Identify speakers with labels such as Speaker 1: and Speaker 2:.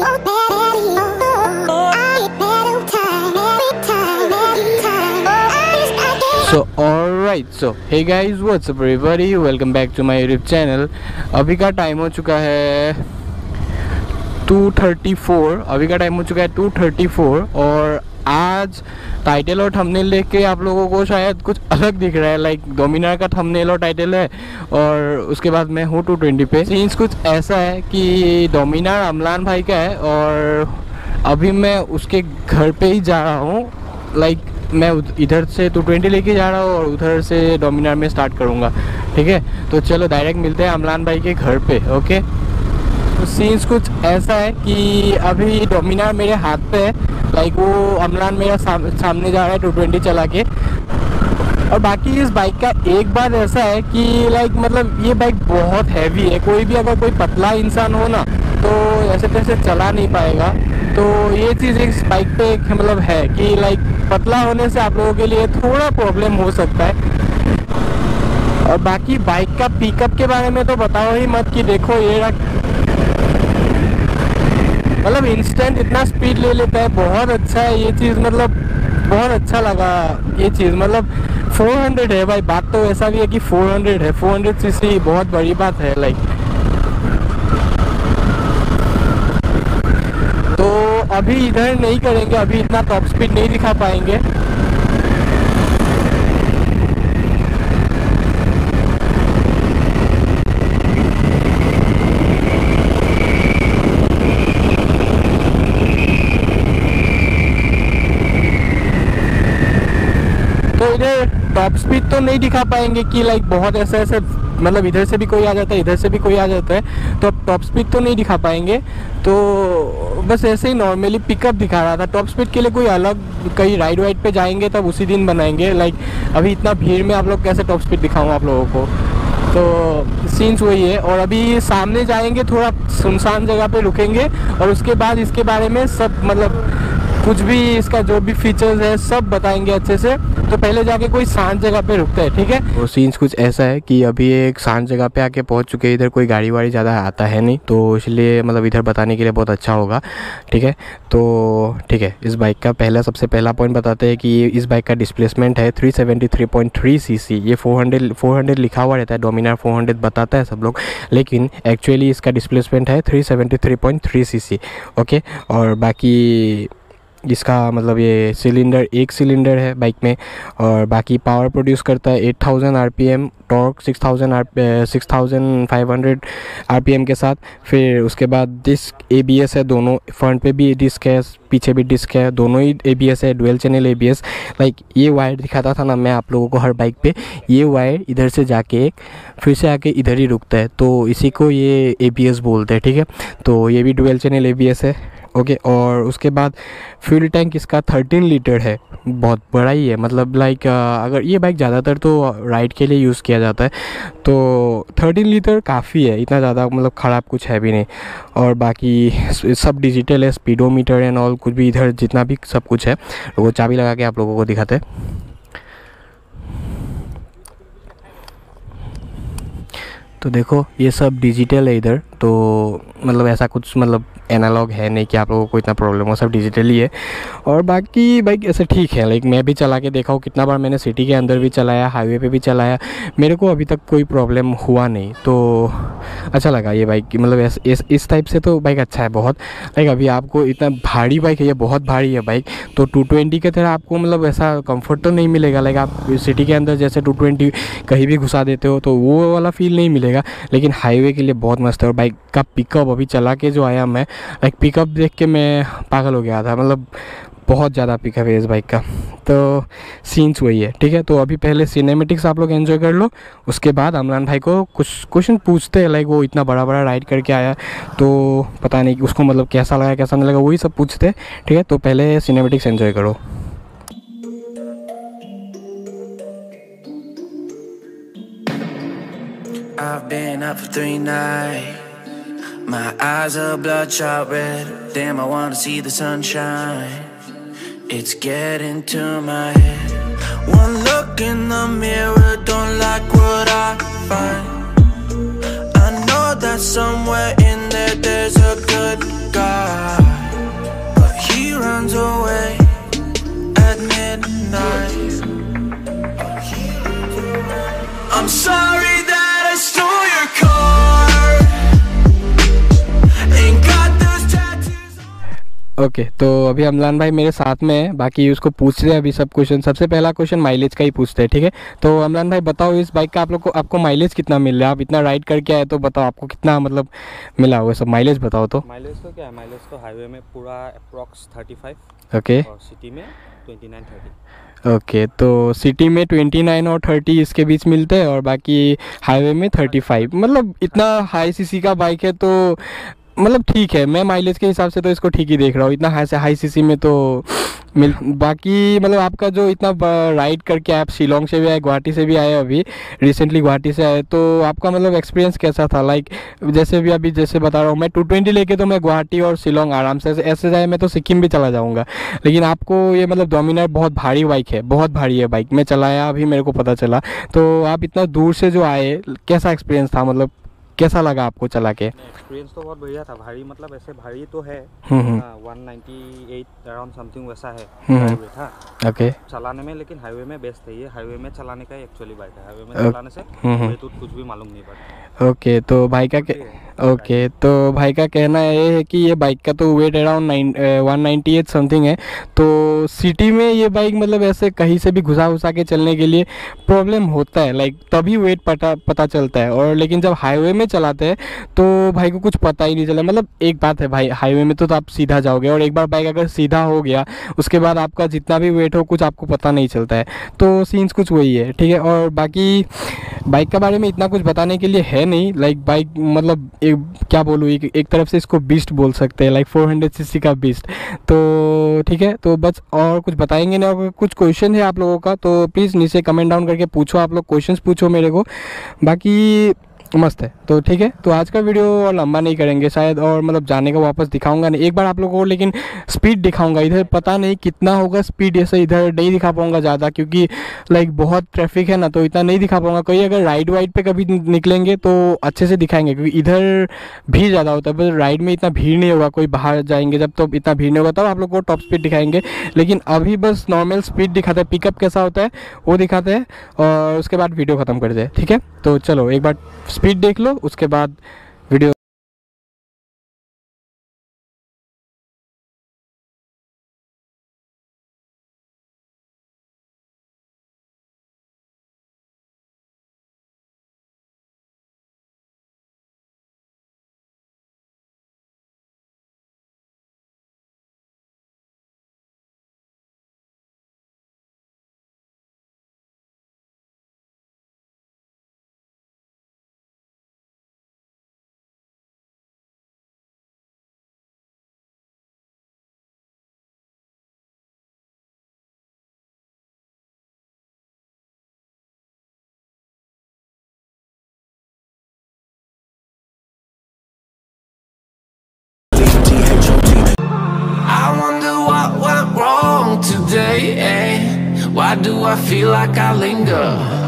Speaker 1: So alright, so hey guys, what's up everybody, welcome back to my YouTube channel। अभी का time हो चुका है 2:34 और आज टाइटल और थंबनेल देख के आप लोगों को शायद कुछ अलग दिख रहा है। लाइक डोमिनार का थंबनेल और टाइटल है और उसके बाद मैं हूँ 220 पे। सीन्स कुछ ऐसा है कि डोमिनार अमलान भाई का है और अभी मैं उसके घर पे ही जा रहा हूँ। लाइक मैं इधर से 220 लेके जा रहा हूँ और उधर से डोमिनार में स्टार्ट करूँगा, ठीक है। तो चलो डायरेक्ट मिलते हैं अमलान भाई के घर पे, ओके। तो सीन्स कुछ ऐसा है कि अभी डोमिनार मेरे हाथ पे है। लाइक वो अमलान मेरा सामने जा रहा है 220 चला के। और बाकी इस बाइक का एक बात ऐसा है कि लाइक मतलब ये बाइक बहुत हैवी है। कोई भी अगर कोई पतला इंसान हो ना तो ऐसे तैसे चला नहीं पाएगा। तो ये चीज़ इस बाइक पे मतलब है कि लाइक पतला होने से आप लोगों के लिए थोड़ा प्रॉब्लम हो सकता है। और बाकी बाइक का पिकअप के बारे में तो बताओ ही मत कि देखो ये मतलब इंस्टेंट इतना स्पीड ले लेता है, बहुत अच्छा है ये चीज़। मतलब बहुत अच्छा लगा ये चीज़। मतलब 400 है भाई, बात तो ऐसा भी है कि 400 है, 400 सीसी बहुत बड़ी बात है। लाइक तो अभी इधर नहीं करेंगे, अभी इतना टॉप स्पीड नहीं दिखा पाएंगे। तो इधर टॉप स्पीड तो नहीं दिखा पाएंगे कि लाइक बहुत ऐसे मतलब इधर से भी कोई आ जाता है, इधर से भी कोई आ जाता है, तो अब टॉप स्पीड तो नहीं दिखा पाएंगे। तो बस ऐसे ही नॉर्मली पिकअप दिखा रहा था। टॉप स्पीड के लिए कोई अलग कहीं राइड वाइड पे जाएंगे तब उसी दिन बनाएंगे। लाइक अभी इतना भीड़ में आप लोग कैसे टॉप स्पीड दिखाऊँ आप लोगों को। तो सीन्स वही है। और अभी सामने जाएंगे, थोड़ा सुनसान जगह पे रुकेंगे और उसके बाद इसके बारे में सब मतलब कुछ भी इसका जो भी फीचर्स है सब बताएंगे अच्छे से। तो पहले जाके कोई शांत जगह पे रुकते हैं, ठीक है। तो सीन्स कुछ ऐसा है कि अभी एक शांत जगह पे आके पहुंच चुके हैं। इधर कोई गाड़ी वाड़ी ज़्यादा आता है नहीं, तो इसलिए मतलब इधर बताने के लिए बहुत अच्छा होगा, ठीक है। तो ठीक है, इस बाइक का सबसे पहला पॉइंट बताते हैं कि इस बाइक का डिस्प्लेसमेंट है 373.3 सीसी। ये 400 लिखा हुआ रहता है, डोमिनार 400 बताता है सब लोग, लेकिन एक्चुअली इसका डिस्प्लेसमेंट है 373.3 सीसी, ओके। और बाकी इसका मतलब ये एक सिलेंडर है बाइक में। और बाकी पावर प्रोड्यूस करता है 8000 आरपीएम, टॉर्क 6500 आरपीएम के साथ। फिर उसके बाद डिस्क एबीएस है, दोनों फ्रंट पे भी डिस्क है, पीछे भी डिस्क है, दोनों ही एबीएस है, डुअल चैनल एबीएस। लाइक ये वायर दिखाता था ना मैं आप लोगों को हर बाइक पे, ये वायर इधर से जाके फिर से आके इधर ही रुकता है, तो इसी को ये एबीएस बोलते हैं, ठीक है। तो ये भी डुअल चैनल एबीएस है, ओके। और उसके बाद फ्यूल टैंक इसका 13 लीटर है, बहुत बड़ा ही है। मतलब लाइक अगर ये बाइक ज़्यादातर तो राइड के लिए यूज़ किया जाता है, तो 13 लीटर काफ़ी है, इतना ज़्यादा मतलब ख़राब कुछ है भी नहीं। और बाकी सब डिजिटल है, स्पीडोमीटर एंड ऑल कुछ भी इधर जितना भी सब कुछ है वो चाबी लगा के आप लोगों को दिखाते हैं। तो देखो ये सब डिजिटल है इधर, तो मतलब ऐसा कुछ मतलब एनालॉग है नहीं कि आप लोगों को इतना प्रॉब्लम हो, सब डिजिटल ही है। और बाकी बाइक ऐसे ठीक है। लाइक मैं भी चला के देखा हूँ, कितना बार मैंने सिटी के अंदर भी चलाया, हाईवे पे भी चलाया, मेरे को अभी तक कोई प्रॉब्लम हुआ नहीं। तो अच्छा लगा ये बाइक, मतलब इस टाइप से तो बाइक अच्छा है बहुत। लाइक अभी आपको इतना भारी बाइक है, ये बहुत भारी है बाइक, तो 220 की तरह आपको मतलब ऐसा कंफर्ट तो नहीं मिलेगा। लाइक आप सिटी के अंदर जैसे 220 कहीं भी घुसा देते हो तो वो वाला फील नहीं मिलेगा, लेकिन हाईवे के लिए बहुत मस्त है। और बाइक का पिकअप अभी चला के जो आया मैं, लाइक पिकअप देख के मैं पागल हो गया था। मतलब बहुत ज़्यादा पिकअप है इस बाइक का। तो सीन्स वही है, ठीक है। तो अभी पहले सिनेमेटिक्स आप लोग एंजॉय कर लो, उसके बाद अमलान भाई को कुछ क्वेश्चन पूछते हैं। लाइक वो इतना बड़ा राइड करके आया तो पता नहीं कि उसको मतलब कैसा लगा कैसा नहीं लगा, वही सब पूछते हैं, ठीक है। तो पहले सिनेमेटिक्स एंजॉय करो।
Speaker 2: I've been up for 3 nights. My eyes are bloodshot red. Damn, I wanna see the sunshine. It's getting to my head. One look in the mirror, don't like what I find. I know that somewhere in there there's a good guy. sorry that I stole your car and got those tattoos.
Speaker 1: Okay तो अभी अमलान भाई मेरे साथ में है, बाकी उसको पूछ रहे हैं अभी सब क्वेश्चन। सबसे पहला क्वेश्चन माइलेज का ही पूछते हैं, ठीक है। तो अमलान भाई बताओ इस बाइक का आप लोग को आपको माइलेज कितना मिल रहा है? आप इतना राइड करके आए तो बताओ आपको कितना मतलब मिला होगा, सब माइलेज बताओ तो।
Speaker 3: माइलेज तो क्या है, माइलेज तो हाईवे में पूरा अप्रॉक्स 35
Speaker 1: ओके
Speaker 3: और सिटी में 29-30।
Speaker 1: ओके तो सिटी में 29 और 30 इसके बीच मिलते हैं और बाकी हाईवे में 35। मतलब इतना हाई सीसी का बाइक है तो मतलब ठीक है, मैं माइलेज के हिसाब से तो इसको ठीक ही देख रहा हूँ। इतना हाई सीसी में तो मिल बाकी मतलब आपका जो इतना राइड करके आप शिलोंग से भी आए, गुवाहाटी से भी आए, अभी रिसेंटली गुवाहाटी से आए, तो आपका मतलब एक्सपीरियंस कैसा था? लाइक जैसे भी अभी जैसे बता रहा हूँ मैं 220 लेके तो मैं गुवाहाटी और शिलोंग आराम से ऐसे जाए, मैं तो सिक्किम भी चला जाऊँगा। लेकिन आपको ये मतलब डोमिनार बहुत भारी बाइक है, बहुत भारी है बाइक, मैं चलाया अभी मेरे को पता चला। तो आप इतना दूर से जो आए, कैसा एक्सपीरियंस था, मतलब कैसा लगा आपको चला के?
Speaker 3: एक्सपीरियंस तो बहुत बढ़िया था। भारी मतलब ऐसे भारी तो है, 198 अराउंड समथिंग वैसा है वेट। हाँ
Speaker 1: ओके
Speaker 3: चलाने में, लेकिन हाईवे में बेस्ट है ये। हाईवे में चलाने का एक्चुअली बाइक है, हाईवे में चलाने से वेट कुछ भी मालूम नहीं पड़ता।
Speaker 1: ओके तो भाई का ओके तो भाई का कहना ये है कि ये बाइक का तो वेट अराउंड 198 समथिंग है। तो सिटी में ये बाइक मतलब ऐसे कहीं से भी घुसा के चलने के लिए प्रॉब्लम होता है, लाइक तभी वेट पता चलता है। और लेकिन जब हाईवे में चलाते हैं तो भाई को कुछ पता ही नहीं चला। मतलब एक बात है भाई, हाईवे में तो आप सीधा जाओगे और एक बार बाइक अगर सीधा हो गया उसके बाद आपका जितना भी वेट हो कुछ आपको पता नहीं चलता है। तो सीन्स कुछ वही है, ठीक है। और बाकी बाइक के बारे में इतना कुछ बताने के लिए है नहीं। लाइक बाइक मतलब क्या बोलूँ, एक तरफ से इसको बीस्ट बोल सकते हैं, लाइक 400 सीसी का बीस्ट। तो ठीक है, तो बस और कुछ बताएंगे ना। अगर कुछ क्वेश्चन है आप लोगों का तो प्लीज़ नीचे कमेंट डाउन करके पूछो, आप लोग क्वेश्चंस पूछो मेरे को। बाकी मस्त है। तो ठीक है, तो आज का वीडियो और लंबा नहीं करेंगे शायद, और मतलब जाने का वापस दिखाऊंगा नहीं, एक बार आप लोगों को लेकिन स्पीड दिखाऊंगा। इधर पता नहीं कितना होगा स्पीड, ऐसे इधर नहीं दिखा पाऊंगा ज़्यादा क्योंकि लाइक बहुत ट्रैफिक है ना, तो इतना नहीं दिखा पाऊंगा। कहीं अगर राइड वाइड पे कभी निकलेंगे तो अच्छे से दिखाएंगे क्योंकि इधर भीड़ ज़्यादा होता है। बस राइड में इतना भीड़ नहीं होगा, कोई बाहर जाएंगे जब तो इतना भीड़ नहीं होगा, तब आप लोग को टॉप स्पीड दिखाएंगे। लेकिन अभी बस नॉर्मल स्पीड दिखाते हैं, पिकअप कैसा होता है वो दिखाते हैं और उसके बाद वीडियो ख़त्म कर दे। ठीक है, तो चलो एक बार स्पीड देख लो, उसके बाद video.
Speaker 2: I wonder what went wrong today, eh? Why do I feel like I linger?